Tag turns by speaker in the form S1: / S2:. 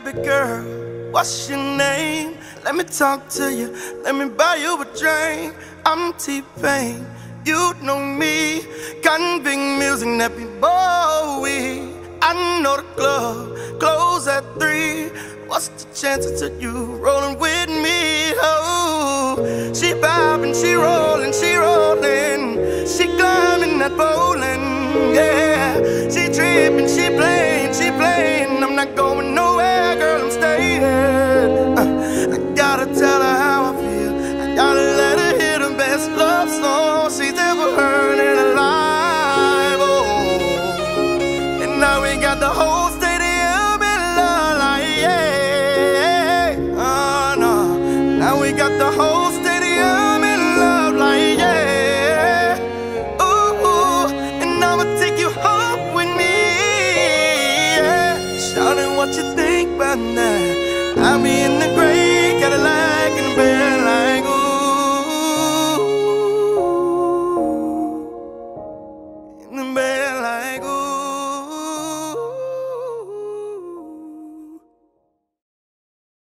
S1: baby girl, what's your name? Let me talk to you, let me buy you a drink. I'm T-Pain, you know me. Convict music, Nappy Bowie. I know the club close at 3. What's the chances of you rolling with me? Oh, she vibing, she rolling, she rolling. She climbing that bowling, yeah. She tripping, she playing. I'm not going nowhere, girl, I'm staying. I gotta tell her how I feel. I gotta let her hear the best love song she's ever heard in her life. Oh, and now we got the whole stadium in love, like yeah. Oh no, now we got the whole stadium in love, like yeah. Ooh, and I'ma take you home with me. Yeah. Shawty, what you think about that? I'll be in the grave, gotta lie.